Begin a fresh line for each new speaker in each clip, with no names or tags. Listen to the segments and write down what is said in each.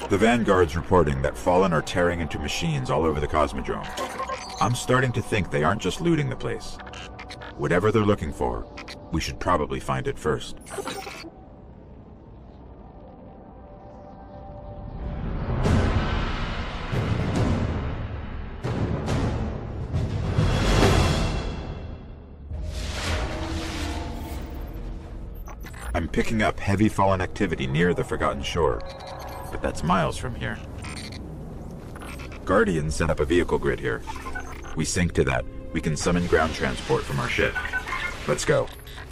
The Vanguard's reporting that Fallen are tearing into machines all over the Cosmodrome. I'm starting to think they aren't just looting the place. Whatever they're looking for, we should probably find it first. I'm picking up heavy Fallen activity near the Forgotten Shore, but that's miles from here. Guardians set up a vehicle grid here. We sync to that. We can summon ground transport from our ship. Let's go.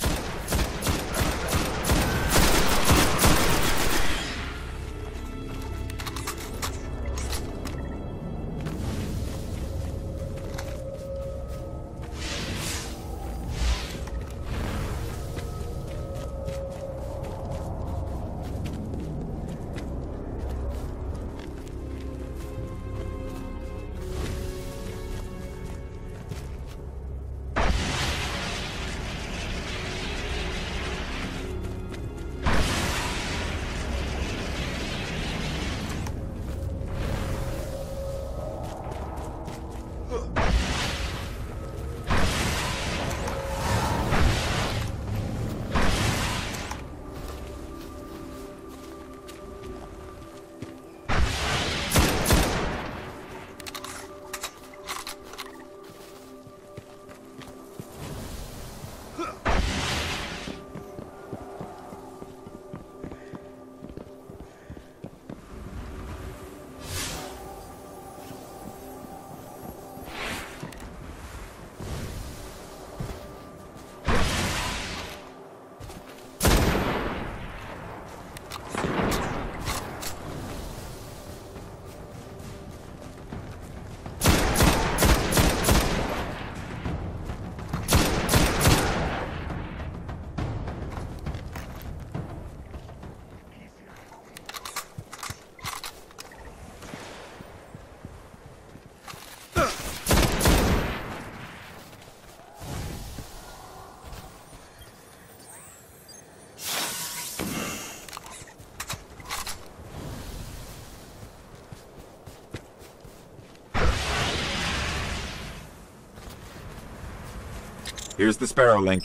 Here's the Sparrow link.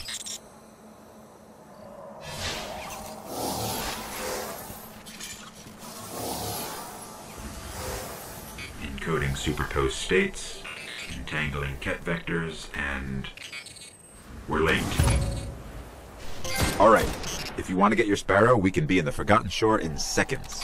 Encoding superposed states, entangling Ket vectors, and we're late. Alright, if you want to get your Sparrow, we can be in the Forgotten Shore in seconds.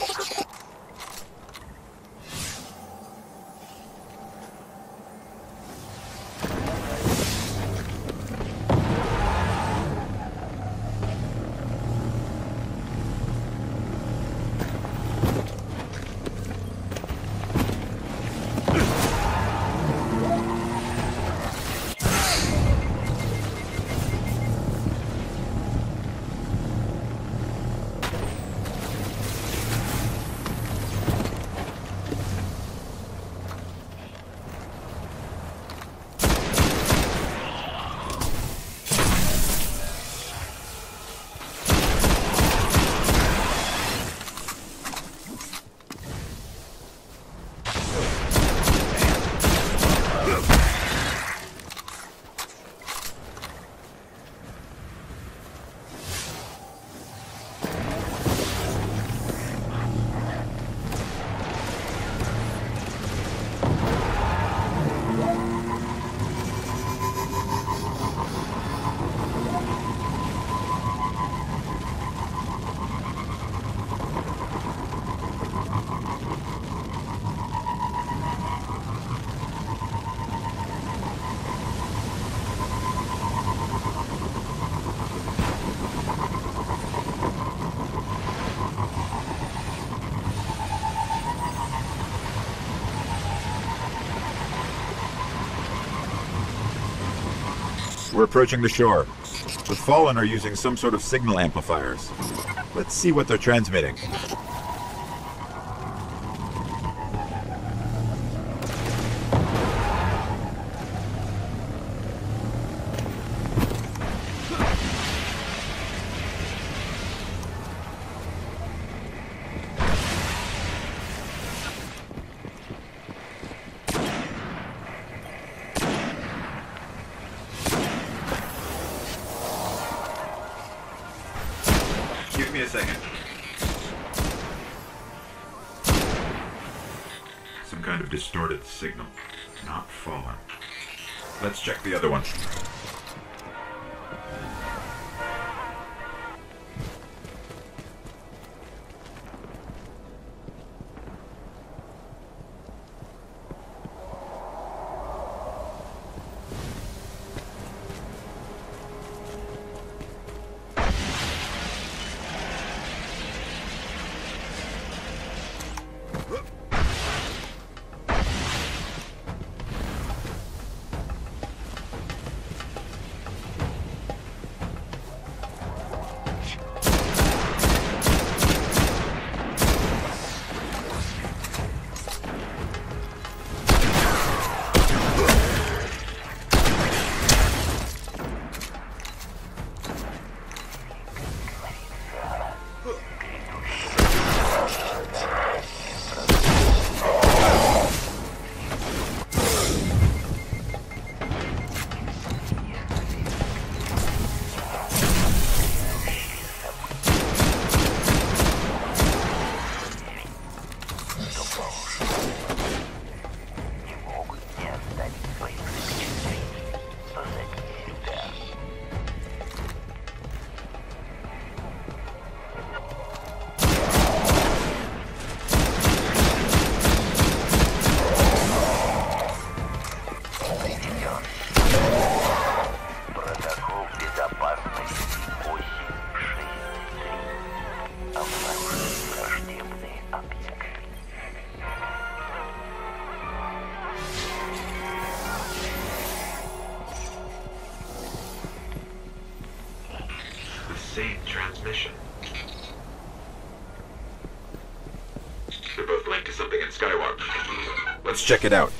We're approaching the shore. The Fallen are using some sort of signal amplifiers. Let's see what they're transmitting. kind of distorted signal. Not Fallen. Let's check the other one. Same transmission. They're both linked to something in Skywalker. Let's check it out.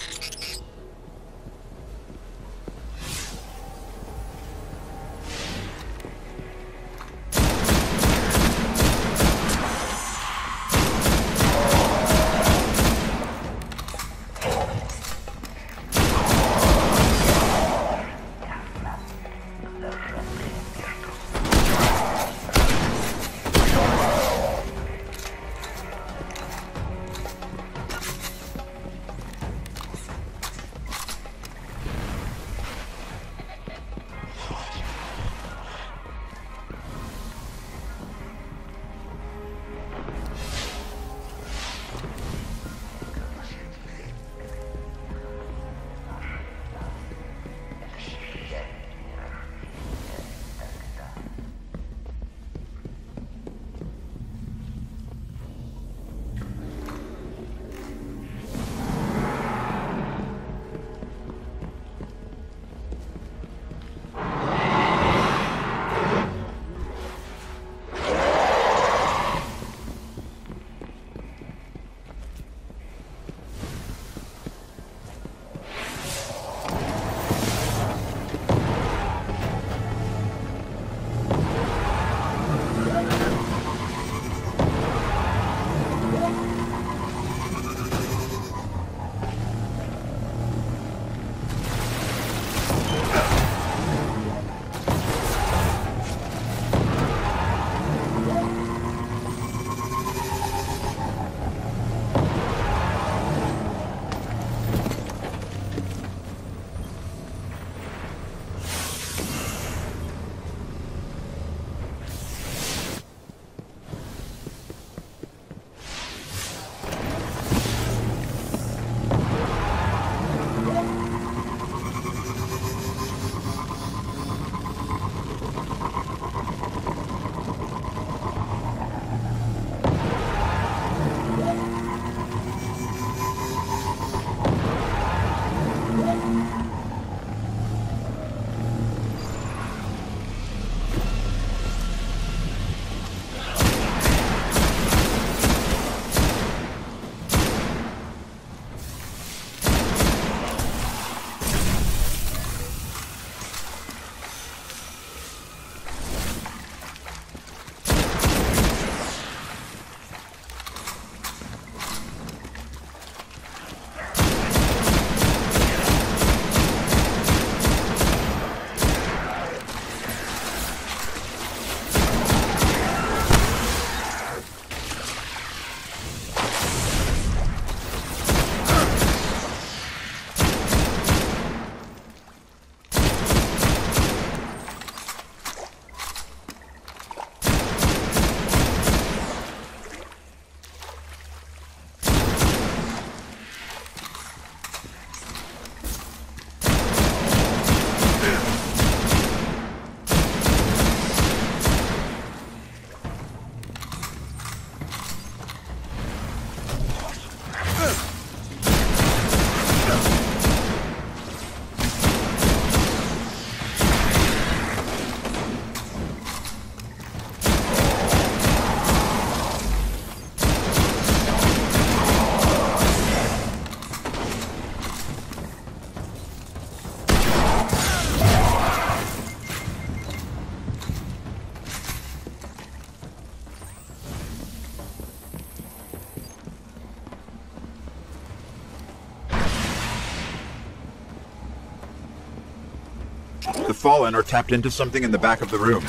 The Fallen are tapped into something in the back of the room.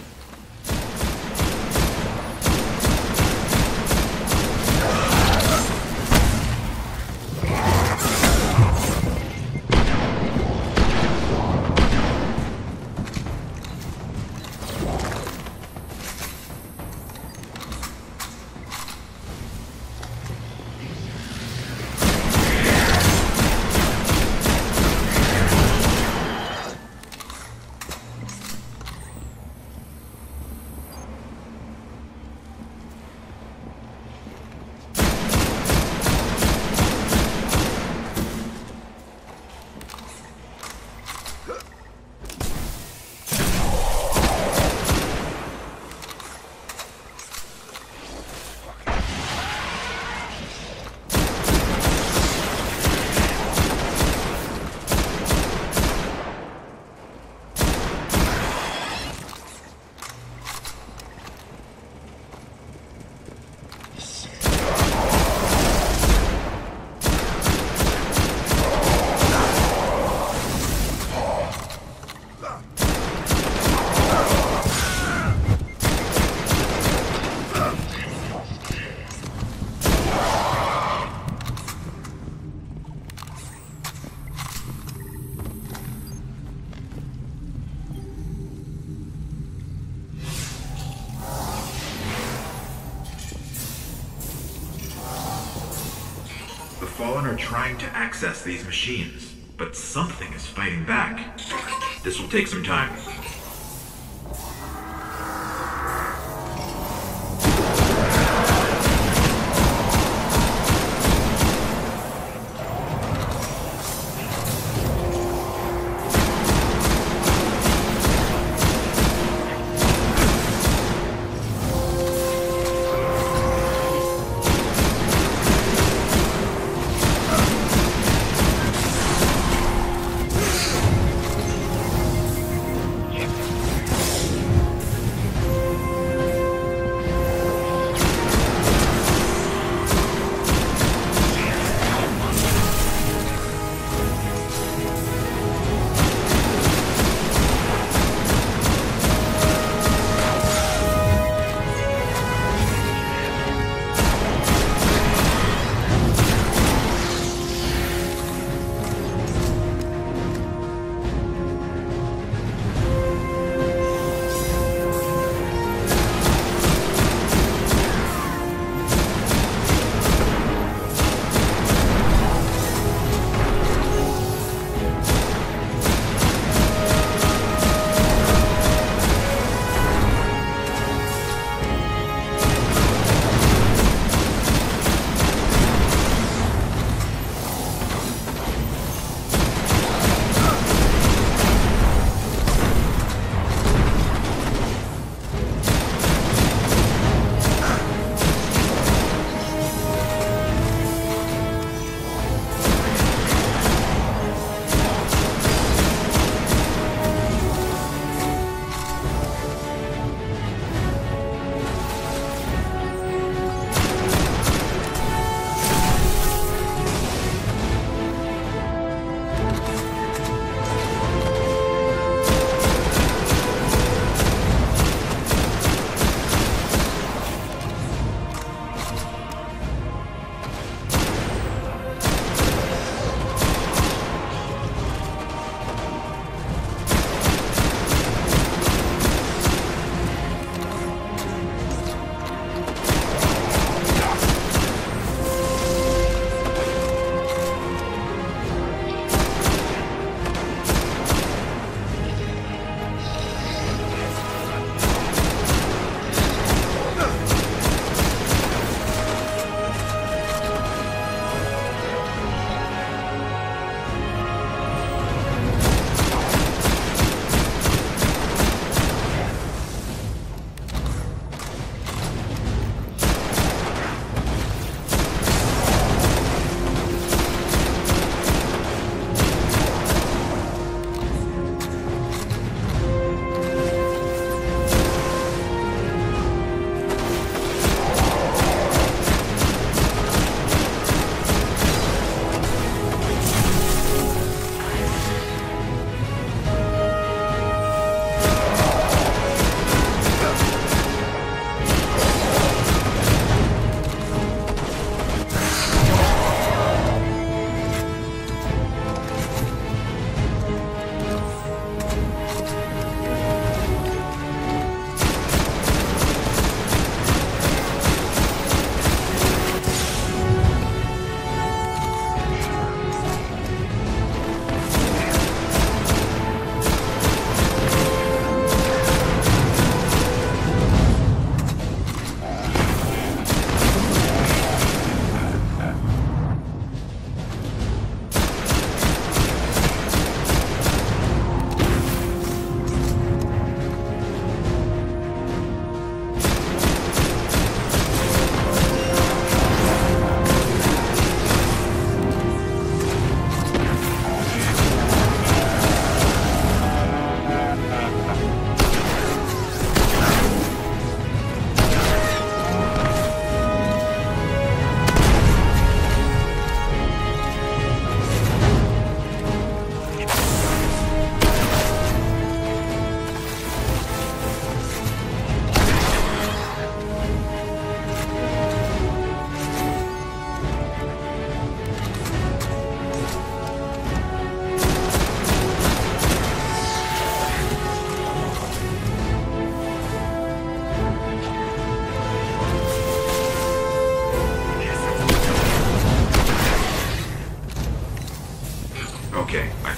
The Fallen are trying to access these machines, but something is fighting back. This will take some time.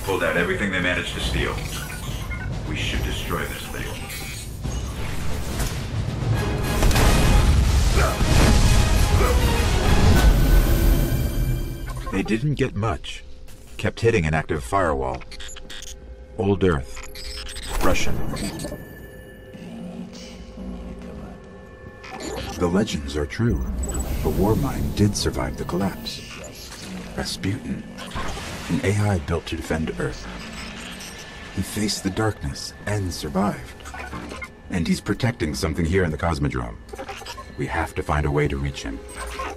pulled out everything they managed to steal. We should destroy this thing. They didn't get much. Kept hitting an active firewall. Old Earth. Russian. The legends are true. The Warmind did survive the collapse. Rasputin, an AI built to defend Earth. He faced the darkness and survived. And he's protecting something here in the Cosmodrome. We have to find a way to reach him.